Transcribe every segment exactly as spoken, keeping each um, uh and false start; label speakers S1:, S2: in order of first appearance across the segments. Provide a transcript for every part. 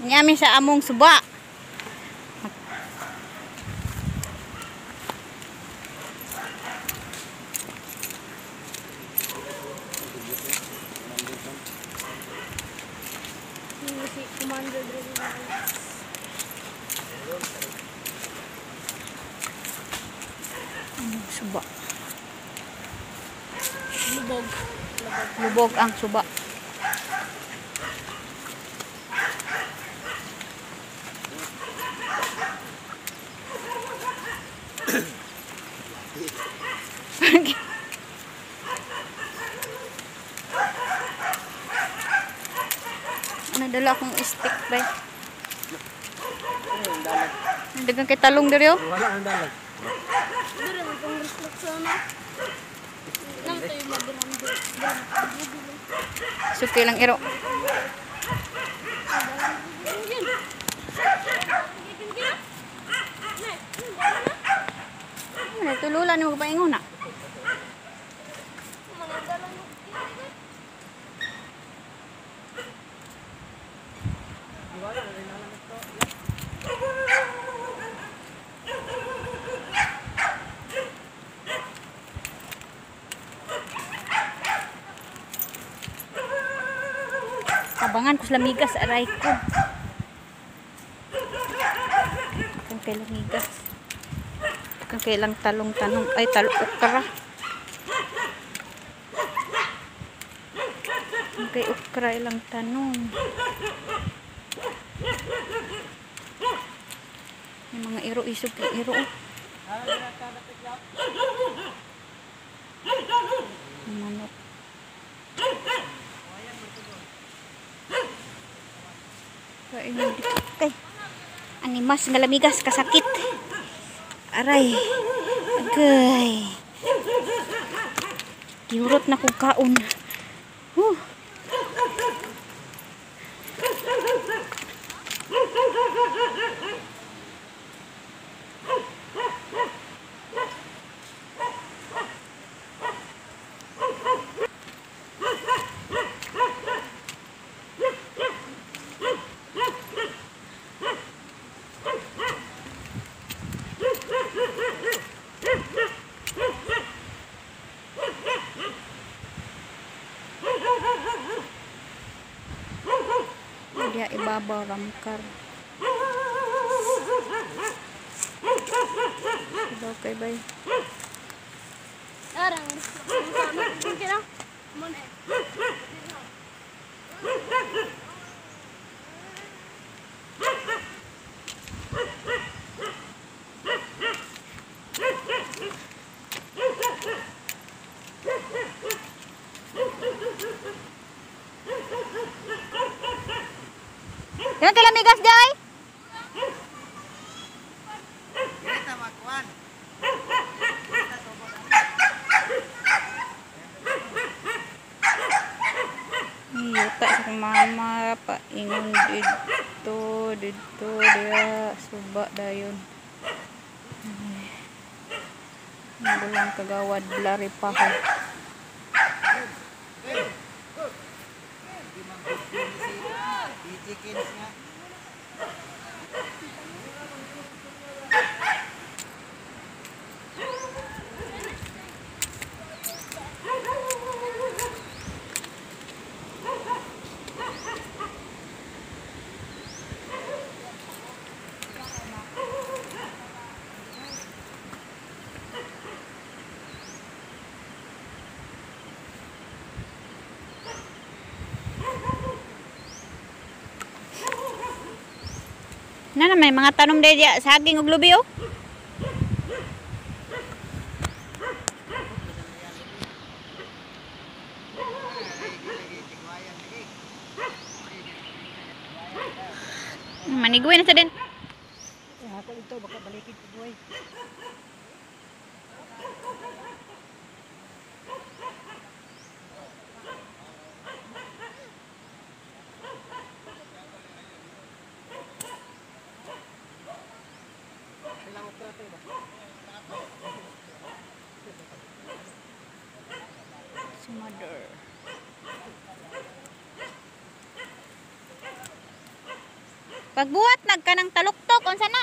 S1: Nyami sa among suba.
S2: Si Commander Drills.
S1: Among suba.
S2: Lubog.
S1: Lubog ang suba. Nadala akong stick ba? Dagang kay talong diri oh.
S3: Wala ang dalag.
S2: Dito na itong reflection na. Nang tayo mag-ramdo.
S1: Suki lang iro. Ano tululan mo pa ingon na? Abangan ko sa lamigas, aray ko. Kung kailang migas. Kung kailang talong-tanong. Ay, talong ukra. Kung kay ukra ilang tanong. May mga iro, isog yung iro. Manok. Kay animas nga lamigas kasakit. Aray. Agay. Giurot na kong kaon. Huh. Dia ibabaw ramkar. Ibaw kay bay.
S2: Arang. Mungkin ah. Mon eh.
S1: Yan kay lamigas jay.
S3: Kita makuan.
S1: Yuta sa mama pa ingon dito dito dia suba dayon. Bulang kagawad blari pa ko.
S3: Chickens nga.
S1: Nana may mga tanom dahil saging ug lubi oh. Maniguin na sa din.
S3: Ako ito baka balikin ko boy.
S1: Si mother. Pagbuhat nagka ng taluktok unsa na?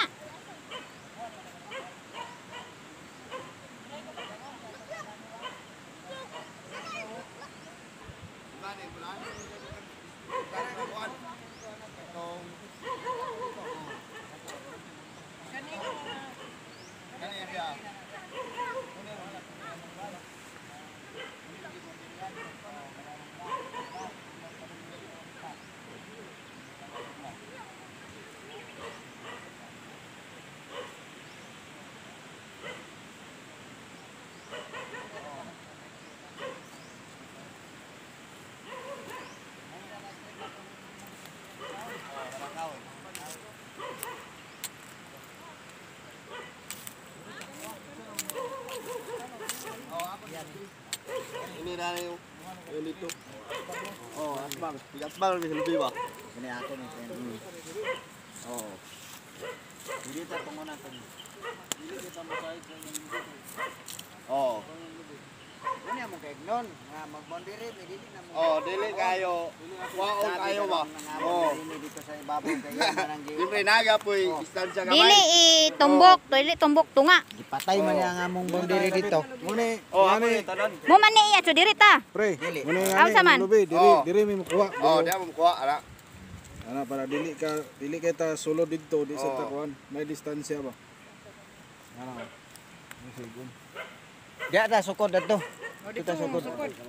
S4: Ini na yung yung dito. Oh, asbang. Asbang lebih lebih ba?
S3: Ini ako ni Sen.
S4: Oh.
S3: Hindi ta panguna to. Dili kita masahit sa dito.
S4: Oh.
S3: Ano mo kay non nga mag-boundary dili na mo.
S4: Oh, dili kayo. Waon kayo ba? Oh.
S3: Dito sa ibabaw kaya manang gi.
S4: Siyempre naga po'y distansya gamay.
S1: Dili itumbok, dili tumbok tunga.
S3: Gipatay man yang among boundary dito.
S5: Muni,
S4: Oh, ako ni tanan.
S1: Mo man ni iya diri ta.
S5: pre.
S3: Dili.
S5: Muni
S1: Aw, saman?
S5: lubi, diri
S4: Oh.
S5: diri mi makuha.
S4: Oh, dia mo kuha ana.
S5: Ana para dili ka dili kita solo dito di sa
S4: Oh.
S5: takuan. May distansya ba? Ana. Sige.
S3: Dia ta sukod dito. Kita sukod.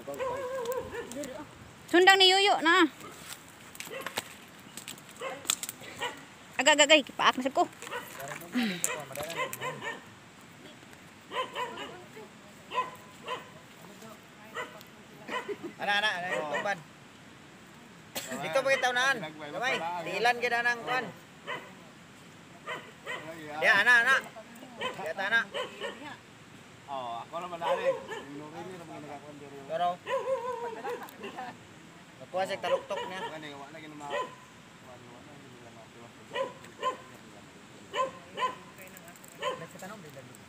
S1: Sundang ni Yuyo na. Agak-agay, kipaak na sad ko.
S3: Ana ana ana tumban. Dito pa kita unahan. Kamay, tiilan gid nang kuan. Ya ana ana. Ya ta ana.
S4: Oh, ako naman ari. Inuri ni naman nagakuan diri.
S3: Pero nakuha sa taluktok niya.
S4: Kani wa na gina ma.
S3: Nagkatanong din lagi.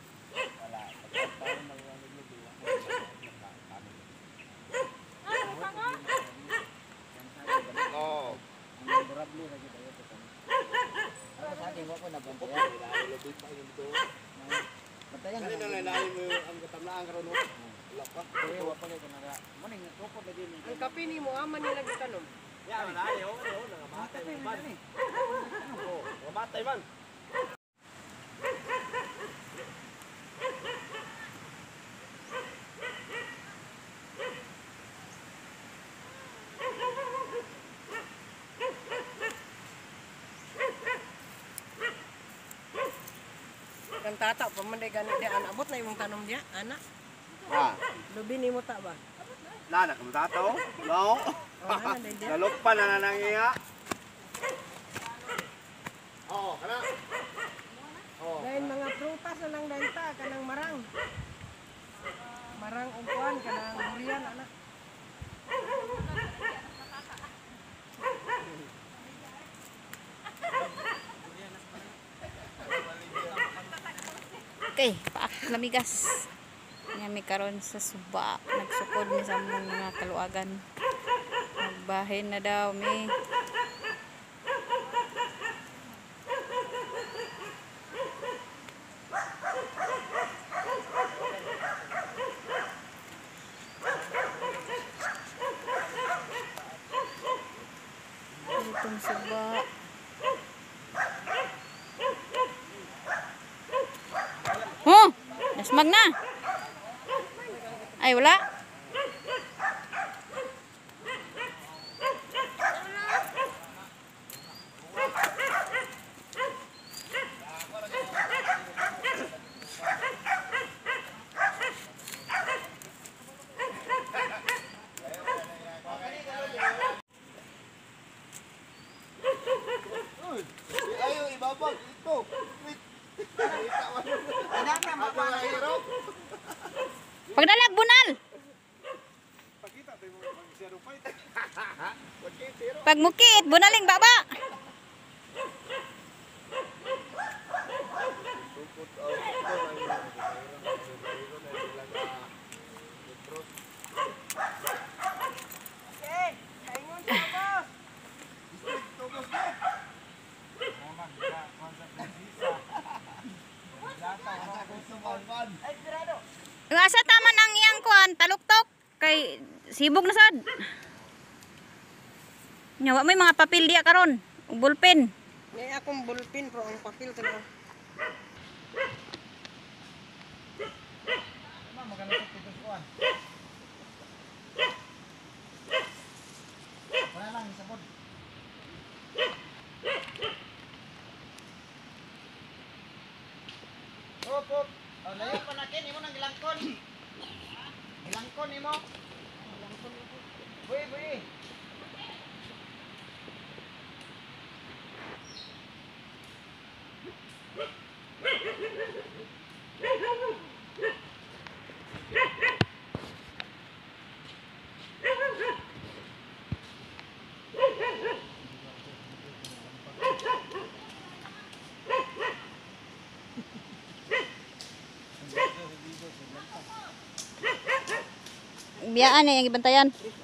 S4: Oh.
S3: Durable lagi dayo to. Ako sa akin wako na bumpo. Batayan
S4: Kani na lain mo ang katamlaan karon no. Wala pa.
S3: Kuya wa pa kay kanara. Muning tukod na din.
S6: Ang kape ni mo aman nila gitanom.
S4: Ya, na ali oh, oh, nangamatay man. Oh, nangamatay man.
S6: Kan tata pa man day gani di anabot na imong tanom dia, ana.
S4: Ah,
S6: Lubi ni mo ta ba?
S4: lana ka matato. No.
S6: O ana day dia.
S4: Nalukpan na nanangiya. Oh, kana. Oh.
S6: Dayon mga prutas na lang dayon ta kanang marang. Marang ungkuan kanang durian ana.
S1: Okay, paak lamigas. Nga mi karon sa suba, nagsukod mi sa among mga kaluagan. Magbahin na daw mi. Itong suba. Oh, nasmag na. Ay, wala.
S4: Ayo ibabag ito.
S3: Ana na
S4: Ako ang hero.
S1: Pagdalag bunal.
S5: Pakita tayo mo pag zero fight.
S1: Pagmukit, bunaling baba. Yung asa taman ang iyang kuan, taluktok. Kay sibog na sad. Nya wa may mga papel diya karon. Ug ballpen.
S6: May akong ballpen pero ang papel talaga.
S3: Tama, maganda sa titos kuan. Wala lang, isabod. Op, op. Oh, layo pa nakin, imo nang gilangkon. Gilangkon imo. Buy, buy.
S1: Biyaan eh yang ibantayan.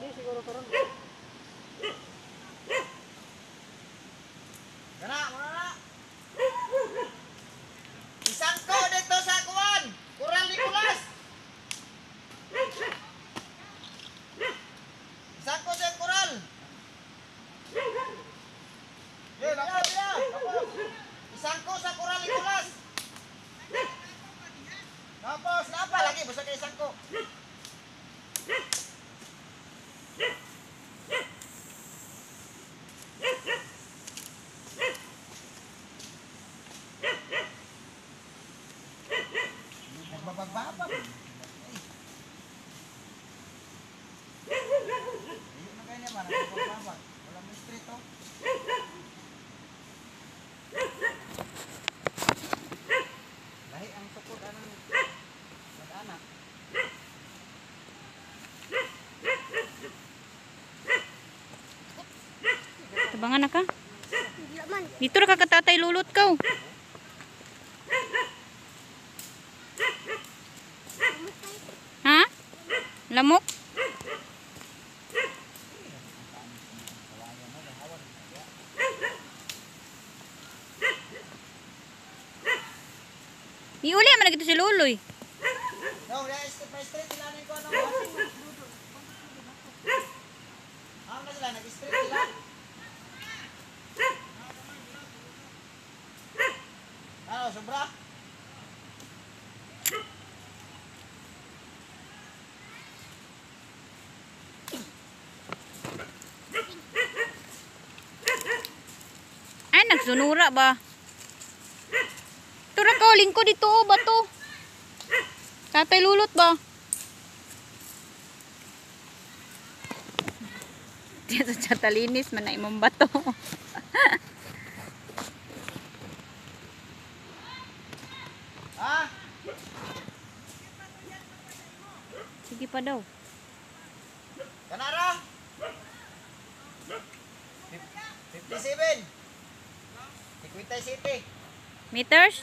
S3: Kana, muna na. Isangko dito sa kuwan. Kural Nicolas. Isangko sa kural. Eh, dapat ya. Isangko sa kural Nicolas. Tapos, napa lagi basta kay isangko. Nagbabababa. Ayun na kanya ba? Nagbabababa. Walang mistrito. Lahi ang sukod anang mag-anak.
S1: Tabangan na ka.
S2: Hindi man.
S1: Dito ra ka katatay lulot ka. Ha? Lamok? Iuli man na si Luloy.
S3: No, ya este pa straight ilanin ko ano. Ano na sila nag-straight sila? Ano, sobra?
S1: Ay, nagsunura ba? Tura ka, lingko dito, oh, bato. Tatay lulot ba? Dito sa talinis, man na imong bato.
S3: Ha?
S1: Sige pa daw.
S3: Kanara? fifty-seven. Tikwitay City.
S1: Meters?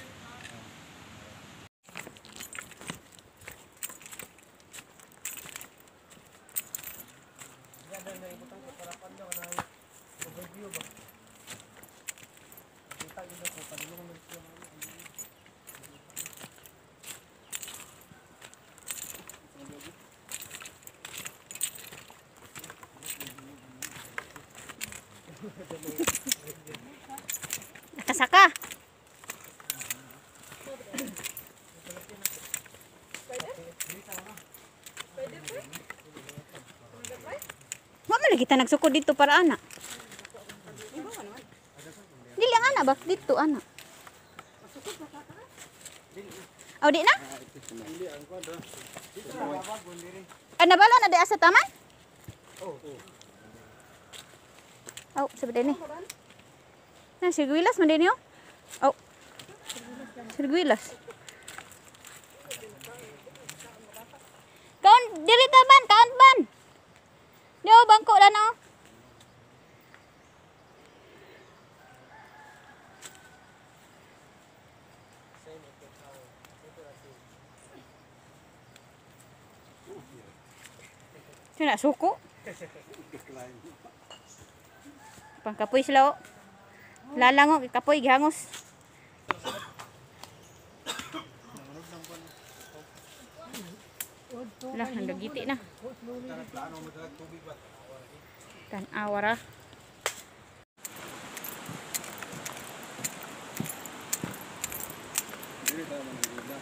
S1: Nakasaka. Wa man lagi ta nagsukod dito para ana. Dili ang ana ba dito ana. Aw di na? Ay nabala na di asa taman? Oh. Oh, sabi din ni. Na sirguilas man din yo. Oh. Sirguilas. Kaon diri taban, kaon ban. Yo bangko dan oh. Sina suko. Pangkapoy sila oh. Lalango kapoy gihangos. Lah, nandagiti na. Tan-awara.
S5: Dili tayo managida.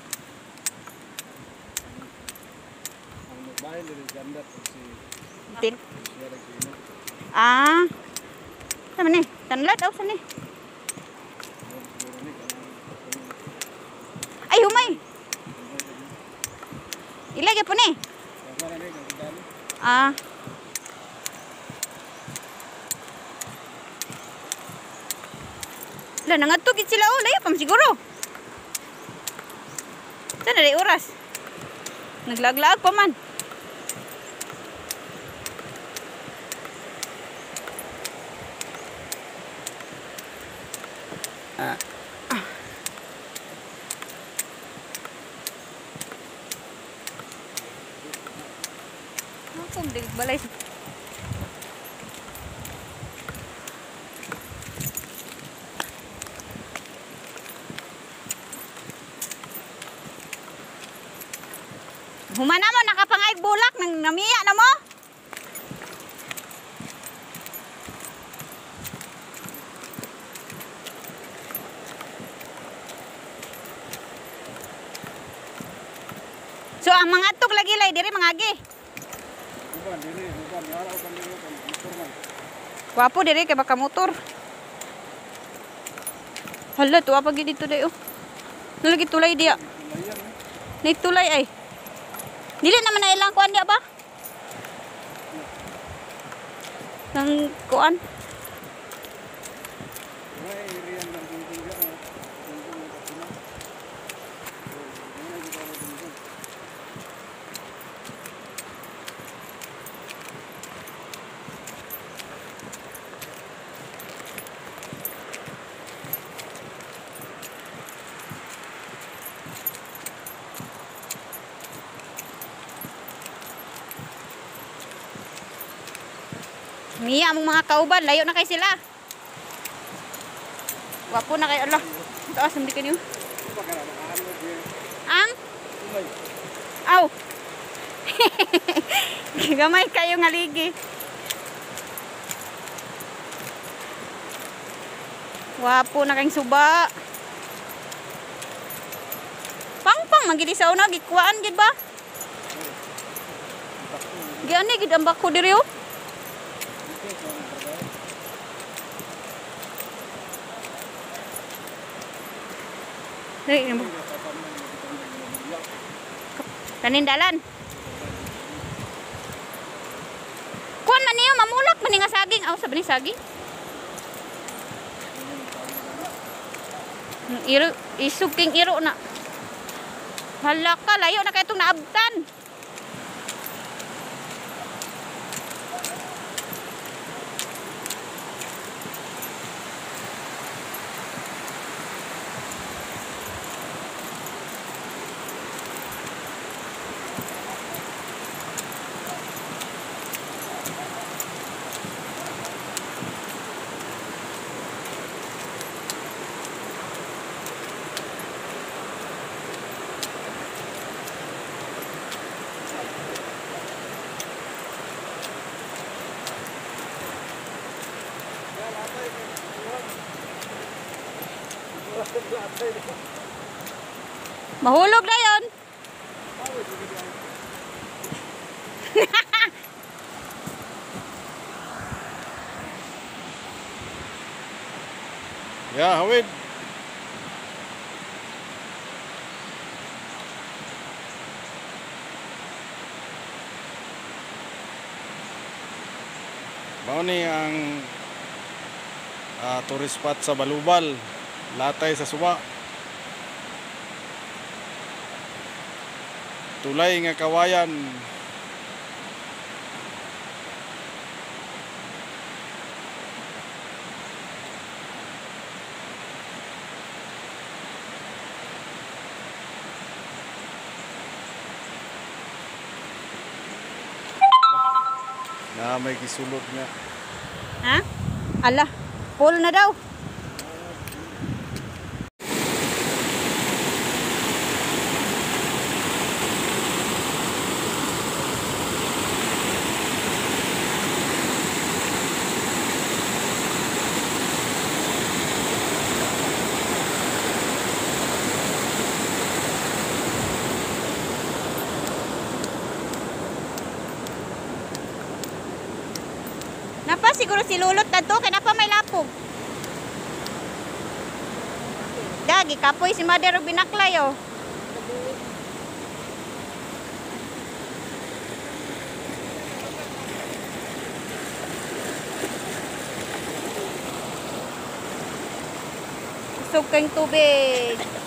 S5: Ang magbahin dili ganda pag si
S1: Tin.
S5: siya nagkino.
S1: Ah. Sama ni. Tanlad daw sa ni.
S5: Siguro ni kanang
S1: Ay, humay. Ilagay po ni.
S5: para ni kang dali.
S1: Ah. Lah, nangatugit sila oh. Layo pa siguro. Saan na rin oras? Naglag-lag pa man. Ah. Ah. Ako, hindi balay. Humana mo, nakapangayag bulak, nang namiya na mo. So, ang mga tug lagi lay, diri mga agi.
S5: Uban dili, uban araw kan dili kan motor man.
S1: Wapo diri kay baka motor. Hala, tuwa pag dito dayo. Nalagi tulay dia.
S5: Layan ni.
S1: Nay tulay ay. Dili naman na ilang kuan dia ba? Nang kuan.
S5: Wala iriyan ng tungtong dia. Tungtong ng kasina. Wala kita mo tungtong.
S1: Miya mong mga kauban, layo na kay sila. Wapo na kay Allah. Taas hindi kanyo.
S5: Uban kana makaano di.
S1: Ang
S5: Umay.
S1: aw. Gamay kayo nga ligi. Wapo na kayong suba. Pang-pang magidi sa una gikuan gid ba? Giani gid ang bako diri oh. Hey, kanindalan. Kuan man niyo mamulak man nga saging. Aw sabi ni saging. Iro isuking iro na. Hala ka layo na kay itong naabtan. Mahulog na yon.
S5: Ya, hawid. Mao ni ang ah, tourist spot sa Balubal, Latay sa Suba. Tulay nga kawayan. Na may gisulod nga.
S1: Ha? Ala, full na daw. siguro si Lulot na to. Kaya na pa may lapog. Dagi, kapoy si Mother o binaklay oh. Usog kang tubig.